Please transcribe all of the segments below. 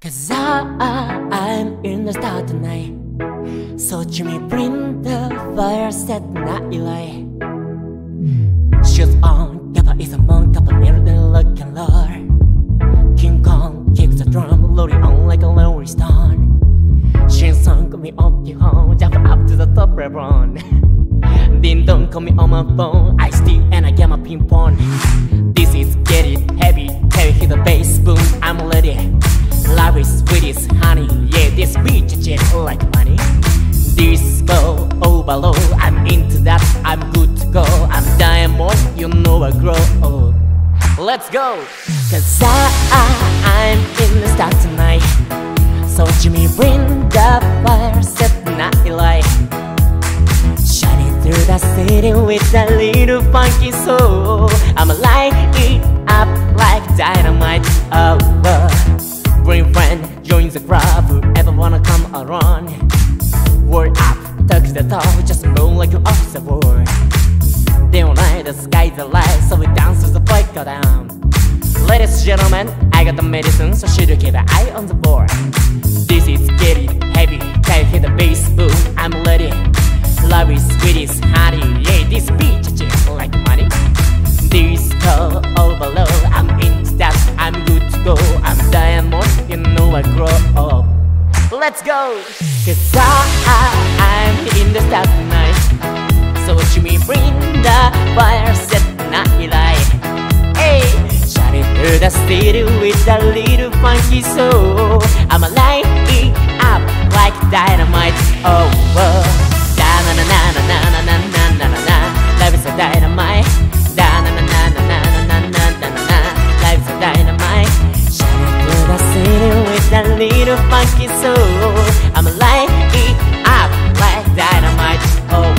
Cause I'm in the start tonight. So Jimmy bring the fire, set the night light. Shoes on, kappa is a monk, kappa near the luck and lore. King Kong kicks the drum, loading on like a lonely stone. Shin Song call me up your home, jump up to the top run. Ding dong call me on my phone, I steam and I get my ping pong. This is getting heavy, heavy hit the bass, boom, I'm ready. Life is sweet as honey, yeah, this beat just like money. Disco overload, I'm into that, I'm good to go. I'm diamond, you know I grow old. Let's go! Cause I'm in the start tonight. So Jimmy bring the fire, set the night light. Shining through the city with a little funky soul. I'ma light it up like dynamite, oh, bring friend, join the crowd, whoever wanna come around. Word up, touch the top, just move like you're off the board. Day and night, the sky's the light, so we dance as the fight go down. Ladies and gentlemen, I got the medicine, so should you keep an eye on the board. This is getting heavy, can't hit the bass, boom, I'm ready. Love is sweet as honey, yeah, this beat just like money. Disco overload, I'm into that, I'm good to go. I'm diamond, you know I grow up. Let's go! Cause I'm in the start tonight. So Jimmy bring the fire, set the night light. Hey, shining through the city with a little funky soul. I'ma light it up like dynamite, oh, da-na-na-na-na-na-na-na-na-na-na. Life is a dynamite, da-na-na-na-na-na-na-na-na-na. Life is a dynamite. Shining through the city with a little funky soul. I'ma light it up like dynamite, oh,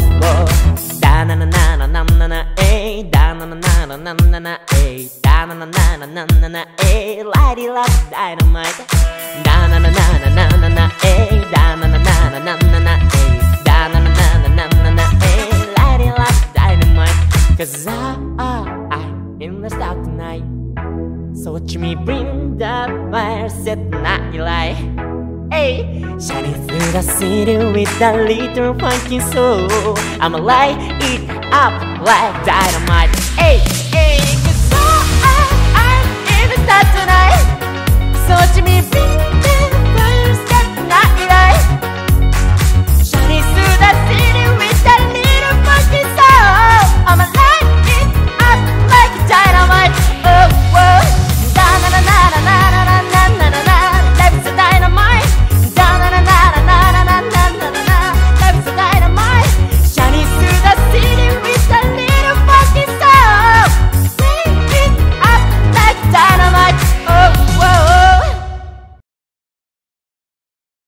da-na-na-na-na-na-na-na-eh, da-na-na-na-na-na-na-eh, da-na-na-na-na-na-na-eh, light it up dynamite, da-na-na-na-na-na-na-eh, da-na-na-na-na-na-na-eh, da-na-na-na-na-na-na-eh, light it up dynamite. Cause I'm in the start tonight. So Jimmy bring the fire, set the night light. Hey, shining through the city with a little funky soul. I'ma light it up like dynamite. Hey, hey.